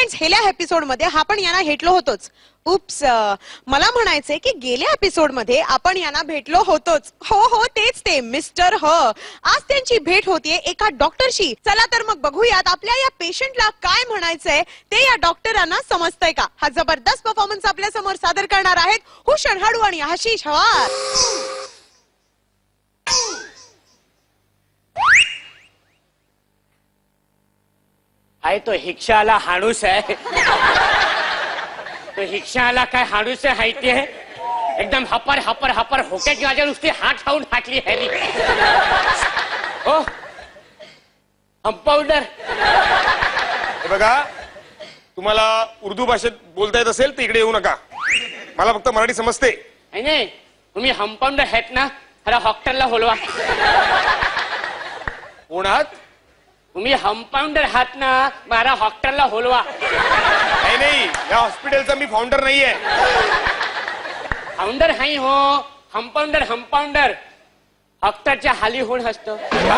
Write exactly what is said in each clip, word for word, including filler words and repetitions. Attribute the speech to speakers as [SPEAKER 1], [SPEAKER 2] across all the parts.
[SPEAKER 1] Guys गेल्या episode मध्ये आपण यांना भेटलो होतोच. उप्स, मला म्हणायचंय की गेल्या एपिसोड मध्ये आपण यांना भेटलो होतोच. हो हो तेच ते मिस्टर ह. आज त्यांची भेट होतीये एका डॉक्टरशी. चला तर मग बघूयात आपल्या या पेशंटला काय म्हणायचंय ते या डॉक्टरांना समजतंय का. हा जबरदस्त परफॉर्मन्स आपल्या समोर सादर करणार आहेत हुशन हाडू आणि आशिष हवार.
[SPEAKER 2] आहे तो हिक्षाला हाणूस आहे. तो हिक्षाला काय हाणूस आहे माहिती आहे. एकदम हपर हपर हपर होक्याची माझ्या नुसती हात खाऊन टाकली हॅली. हो कंपाऊंडर,
[SPEAKER 3] बघा तुम्हाला उर्दू भाषेत बोलता येत असेल तर इकडे येऊ नका. मला फक्त मराठी समजते.
[SPEAKER 2] नाही तुम्ही कंपाऊंडर आहेत ना, खरा हॉक्टरला बोलवा.
[SPEAKER 3] कोण आहात
[SPEAKER 2] तुम्ही कंपाऊंडर आहात ना, मारा हॉक्टरला बोलवा.
[SPEAKER 3] नाही नाही, या हॉस्पिटलचा मी फाउंडर नाहीये.
[SPEAKER 2] फाउंडर हाई हो, कंपाऊंडर कंपाऊंडर हॉक्टरच्या हाली होऊन असतो.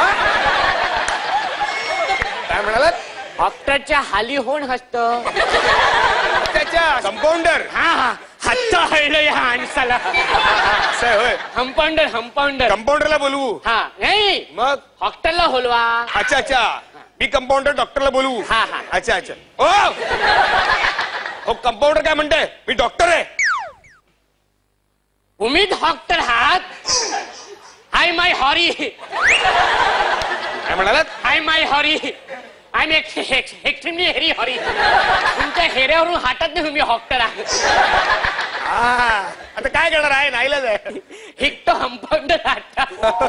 [SPEAKER 3] काय म्हणालात?
[SPEAKER 2] हॉक्टरच्या हाली होऊन असतो.
[SPEAKER 3] त्याच्या कंपाऊंडर.
[SPEAKER 2] हा हा हत्ता हळलं या माणसाला.
[SPEAKER 3] होय
[SPEAKER 2] कंपाऊंडर कंपाऊंडर
[SPEAKER 3] कंपाऊंडरला बोलवू?
[SPEAKER 2] हा नाही
[SPEAKER 3] मग
[SPEAKER 2] हॉक्टरला बोलवा.
[SPEAKER 3] अच्छा अच्छा, मी कंपाऊंडर डॉक्टरला बोलवू?
[SPEAKER 2] हा हा
[SPEAKER 3] अच्छा अच्छा. ओ हो कंपाऊंडर काय म्हणताय? मी डॉक्टर आहे.
[SPEAKER 2] तुम्ही डॉक्टर आहात? हाय माय हॉरी.
[SPEAKER 3] काय म्हणालात?
[SPEAKER 2] Hi my hurry. I am extremely hairy hurry. तुमच्या हेऱ्यावरून हातात नाही तुम्ही डॉक्टर आहे.
[SPEAKER 3] आता काय करणार आहे, नाईलाज आहे.
[SPEAKER 2] एक तो कंपाऊंडर आता.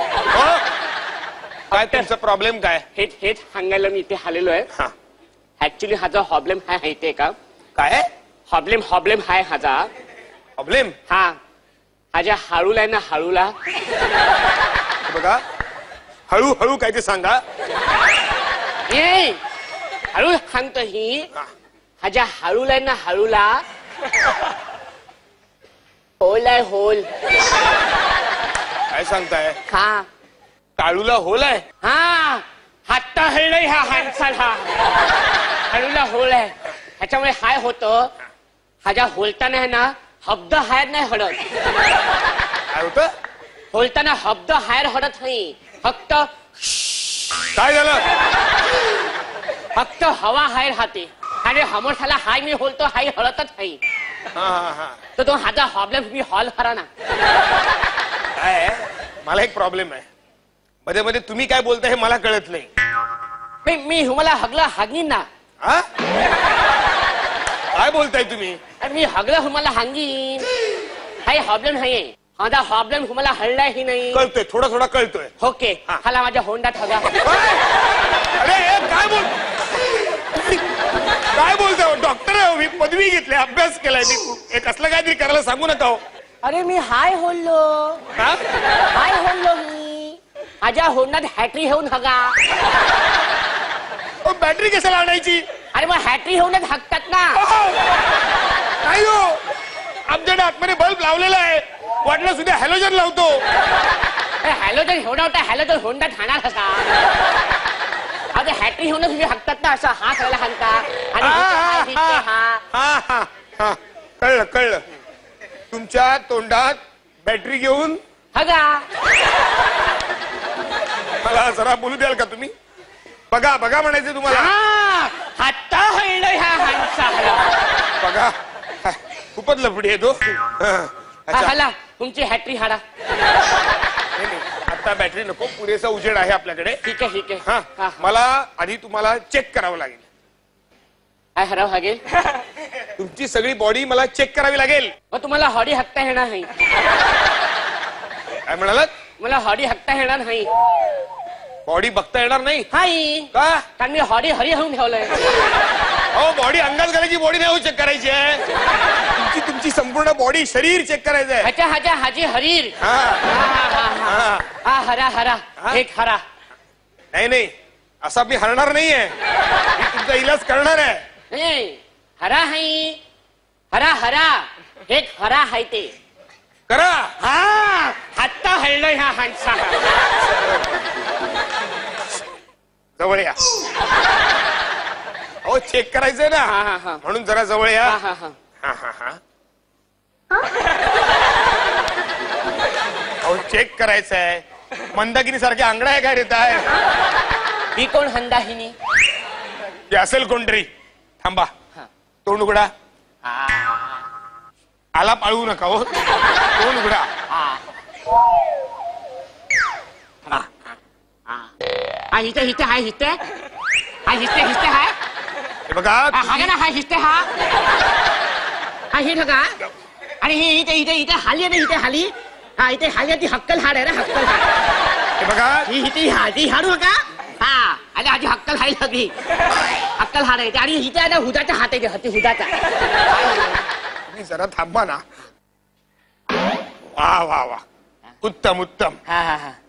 [SPEAKER 3] काय तुमचा प्रॉब्लेम काय?
[SPEAKER 2] हेच हेच सांगायला मी इथे आलेलो आहे. ऍक्च्युली हा जो प्रॉब्लेम आहे माहितीये का?
[SPEAKER 3] काय
[SPEAKER 2] प्रॉब्लेम प्रॉब्लेम आहे हाचा.
[SPEAKER 3] प्रॉब्लेम?
[SPEAKER 2] हा हा ज्या हाळूला आहे ना, हाळूला
[SPEAKER 3] बघा हळू हळू काय ते सांगा.
[SPEAKER 2] ए हळू सांगतो ही. हा ज्या हाळूला आहे ना, हाळूला होल आहे होल.
[SPEAKER 3] काय सांगताय?
[SPEAKER 2] हा
[SPEAKER 3] काळूला होल आहे?
[SPEAKER 2] हा हाता हळलंय ह्या माणसाला. हळूला होल आहे. ह्याच्यामुळे हाय होतं, हा ज्या होलताना आहे ना शब्द हायर नाही हडत.
[SPEAKER 3] काय होतं?
[SPEAKER 2] होलताना शब्द हायर हडत नाही, फक्त
[SPEAKER 3] काय झालं?
[SPEAKER 2] फक्त हवा हायर राहते. आणि हमोशाला हाय मी बोलतो हाय हळतच नाही. तर तो हाचा प्रॉब्लेम तुम्ही हॉल करा ना.
[SPEAKER 3] काय मला एक प्रॉब्लेम आहे. मध्ये मध्ये तुम्ही काय बोलताय हे मला कळत नाही.
[SPEAKER 2] मी मी तुम्हाला हगला हागीन ना.
[SPEAKER 3] काय बोलताय तुम्ही?
[SPEAKER 2] मी हगलं तुम्हाला हांगीन. काही प्रॉब्लेम नाहीये. माझा प्रॉब्लेम तुम्हाला हळलाय ही नाही.
[SPEAKER 3] कळतोय, थोडा थोडा कळतोय.
[SPEAKER 2] ओके हाला माझ्या होंडात हगा.
[SPEAKER 3] अरे काय बोल काय बोलतोय? डॉक्टर आहे मी, पदवी घेतली, अभ्यास केलाय मी. एक असलं काहीतरी करायला सांगू नका हो.
[SPEAKER 2] अरे मी हाय बोललो. हाय बोललो मी. माझ्या होंडात हॅटरी घेऊन हगा.
[SPEAKER 3] बॅटरी कशाला आणायची?
[SPEAKER 2] अरे मग हॅटरी घेऊनच हाकतात ना.
[SPEAKER 3] नाही हो, आमच्याकडे आतमध्ये बल्ब लावलेला आहे. वाटलं सुद्धा हॅलोजन लावतो.
[SPEAKER 2] हॅलोजन घेऊन होता, हॅलोजन होंडात हाणार कसा? आता हॅटरी घेऊनच तुम्ही हाकतात ना, असं हा करायला हाणता. आणि
[SPEAKER 3] कळलं कळलं. तुमच्या तोंडात बॅटरी घेऊन
[SPEAKER 2] हगा.
[SPEAKER 3] मला जरा बोलू द्याल का तुम्ही? बघा बघा म्हणायचं तुम्हाला.
[SPEAKER 2] हाता हळलं ह्या माणसाला.
[SPEAKER 3] बघा खूपच लफडी आहे तो.
[SPEAKER 2] हाला तुमची हॅटरी हाडा.
[SPEAKER 3] आता बॅटरी नको, पुरेसा उजेड आहे आपल्याकडे.
[SPEAKER 2] ठीक आहे ठीक आहे.
[SPEAKER 3] हा मला आधी तुम्हाला चेक करावं लागेल.
[SPEAKER 2] काय हरावं लागेल?
[SPEAKER 3] तुमची सगळी बॉडी मला चेक करावी लागेल.
[SPEAKER 2] मग तुम्हाला हॉडी हक्ता येणार नाही.
[SPEAKER 3] काय म्हणालात?
[SPEAKER 2] मला हॉडी हक्ता येणार नाही.
[SPEAKER 3] बॉडी बघता येणार नाही?
[SPEAKER 2] हाय
[SPEAKER 3] का?
[SPEAKER 2] कारण मी हॉडी हरी होऊन ठेवलंय.
[SPEAKER 3] हो बॉडी अंगात घालायची, बॉडी नाही चेक करायची आहे. तुमची तुमची संपूर्ण बॉडी शरीर चेक करायचं आहे.
[SPEAKER 2] ह्याच्या ह्याच्या हाजी हरीर. हा हरा हरा एक हरा.
[SPEAKER 3] नाही नाही, असा मी हरणार नाहीये. मी तुमचा इलाज करणार आहे.
[SPEAKER 2] हरा हाय हरा हरा एक हरा हाय ते
[SPEAKER 3] करा.
[SPEAKER 2] हा हाता हळलंय ह्या माणसा.
[SPEAKER 3] जवळ या. हो चेक करायचंय ना
[SPEAKER 2] हा, हा, हा.
[SPEAKER 3] म्हणून जरा जवळ या
[SPEAKER 2] हा हा हा
[SPEAKER 3] हा हा हा अहो चेक करायचंय मंदाकिनी सारखे आंगडा आहे काय देत आहे
[SPEAKER 2] ही कोण हंदाहिनी
[SPEAKER 3] हे असेल कोणतरी थांबा तोंड उघडा आला पाळवू नका हो तोंड उघडा
[SPEAKER 2] हा हिथे हिथे हाय हिथे हा हिस्ते हिस्ते हाय
[SPEAKER 3] हे बघा
[SPEAKER 2] हा
[SPEAKER 3] तुम्ही-
[SPEAKER 2] ना हा हिस्ते हा हा ही बघा आणि ही इथे इथे इथे हाली आहे ना इथे हाली हा इथे हाली ती हक्कल हाड आहे ना हक्कल हाड
[SPEAKER 3] हे बघा
[SPEAKER 2] ही इथे हाडी हाडू का हा आणि आधी हक्कल हाय लगी हक्कल हाड आहे आणि इथे आहे ना हुदाचा हात आहे ते हुदाचा
[SPEAKER 3] तुम्ही जरा थांबा ना वा वा वा उत्तम उत्तम
[SPEAKER 2] हा हा हा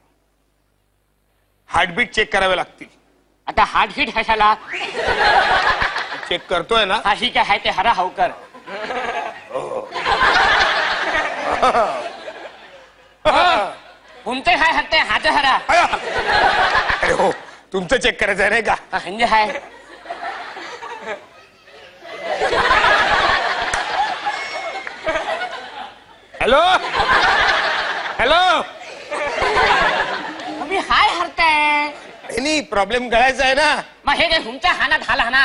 [SPEAKER 3] हार्टबीट चेक करावे लागतील
[SPEAKER 2] आता हार्ट हिट कशाला
[SPEAKER 3] चेक करतोय ना
[SPEAKER 2] हा ही काय आहे ते हरा हावकर घुमते हाय हत्ते हात हरा
[SPEAKER 3] अया! अरे हो तुमचं चेक करायचं आहे नाही का
[SPEAKER 2] म्हणजे हाय
[SPEAKER 3] हॅलो हॅलो
[SPEAKER 2] तुम्ही हाय हरताय
[SPEAKER 3] नाही प्रॉब्लेम कळायचा आहे ना
[SPEAKER 2] मग हे काय तुमच्या हानात हाला ना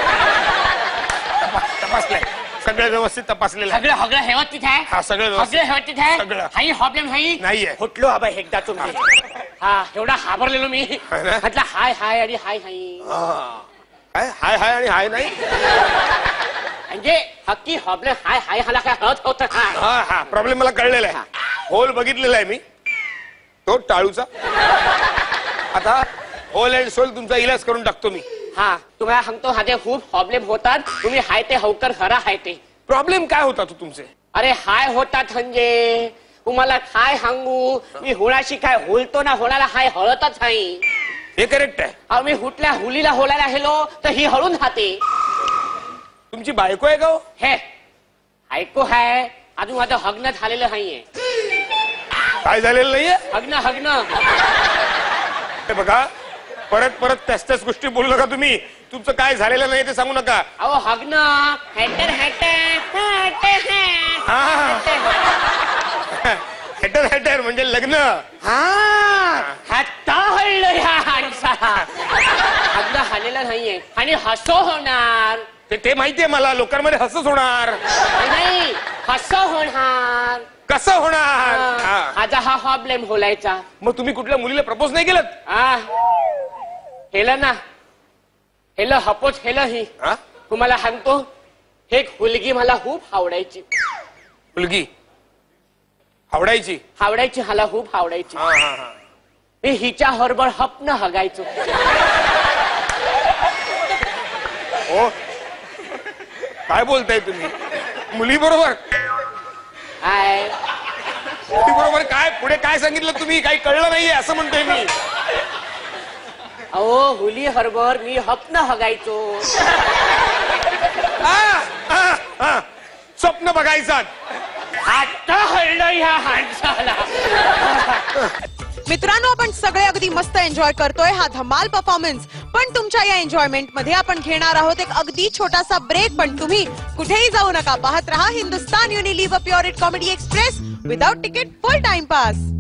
[SPEAKER 3] तपासलंय सगळं व्यवस्थित तपासलेलं आहे.
[SPEAKER 2] सगळं सगळं हेवत आहे
[SPEAKER 3] हा सगळं व्यवस्थित.
[SPEAKER 2] सगळं हेवत आहे
[SPEAKER 3] सगळं.
[SPEAKER 2] हाही प्रॉब्लेम नाही
[SPEAKER 3] नाहीये.
[SPEAKER 2] फुटलो हवा एकदा तुम्ही हा एवढा हाबरलेलो मी
[SPEAKER 3] है ना?
[SPEAKER 2] म्हटलं हाय हाय आणि हाय हाय
[SPEAKER 3] हा. काय हाय हाय आणि हाय नाही
[SPEAKER 2] म्हणजे हक्की प्रॉब्लेम हाय हाय हाला काय हत होत काय
[SPEAKER 3] हा हा प्रॉब्लेम मला कळलेला आहे होल बघितलेला आहे मी तो टाळूचा आता होल अँड सोल तुमचा इलाज करून टाकतो मी
[SPEAKER 2] हा तुम्हाला सांगतो हाते खूप प्रॉब्लेम होतात तुम्ही हाय ते हवकर खरा हाय ते
[SPEAKER 3] प्रॉब्लेम काय होता तू तुमचे
[SPEAKER 2] अरे हाय होतात म्हणजे तुम्हाला काय सांगू मी होळाशी काय होलतो ना होळाला हाय हळतच आहे
[SPEAKER 3] हे करेक्ट आहे
[SPEAKER 2] अहो मी हुटल्या हुलीला होलायला गेलो तर ही हळून खाते
[SPEAKER 3] तुमची बायको आहे का हो?
[SPEAKER 2] हे ऐकू हाय अजून माझं हग्न झालेलं नाहीये
[SPEAKER 3] काय झालेलं नाहीये
[SPEAKER 2] हग्न हग्न
[SPEAKER 3] हे बघा परत परत त्याच त्याच गोष्टी बोलू नका तुम्ही तुमचं काय झालेलं नाही ते सांगू नका
[SPEAKER 2] अहो हग्न हॅटर हॅटर
[SPEAKER 3] हा हेटर हेटर म्हणजे लग्न
[SPEAKER 2] हत्ता हळलं ह्या माणसाला हग्न झालेलं नाहीये आणि हसो होणार
[SPEAKER 3] ते ते माहितीये मला लोकांमध्ये हसच होणार
[SPEAKER 2] नाही हसो होणार
[SPEAKER 3] कसं होणार हा.
[SPEAKER 2] माझा हा प्रॉब्लेम होलायचा
[SPEAKER 3] मग तुम्ही कुठल्या मुलीला प्रपोज नाही केलं
[SPEAKER 2] आ हेलं ना हेलं हपोच हेलं ही
[SPEAKER 3] हा?
[SPEAKER 2] तुम्हाला सांगतो हे मुलगी मला खूप आवडायची
[SPEAKER 3] मुलगी आवडायची
[SPEAKER 2] आवडायची मला खूप आवडायची
[SPEAKER 3] हा हा हा
[SPEAKER 2] मी हिच्या हरभर हपन हगायचो
[SPEAKER 3] हो काय बोलताय तुम्ही मुली बरोबर
[SPEAKER 2] काय
[SPEAKER 3] मुली बरोबर काय पुढे काय सांगितलं तुम्ही काही कळलं नाहीये असं म्हणतोय मी
[SPEAKER 2] अहो हुली हरभर मी हपन हगायचो
[SPEAKER 3] हा, हा, हा. स्वप्न बघायचं
[SPEAKER 2] आता हळलं ह्या माणसाला
[SPEAKER 1] मित्रांनो आपण सगळे अगदी मस्त एन्जॉय करतोय हा धमाल परफॉर्मन्स पण तुमच्या या एन्जॉयमेंट मध्ये आपण घेणार आहोत एक अगदी छोटासा ब्रेक पण तुम्ही कुठेही जाऊ नका पाहत रहा Hindustan Unilever pure it comedy express without ticket full time pass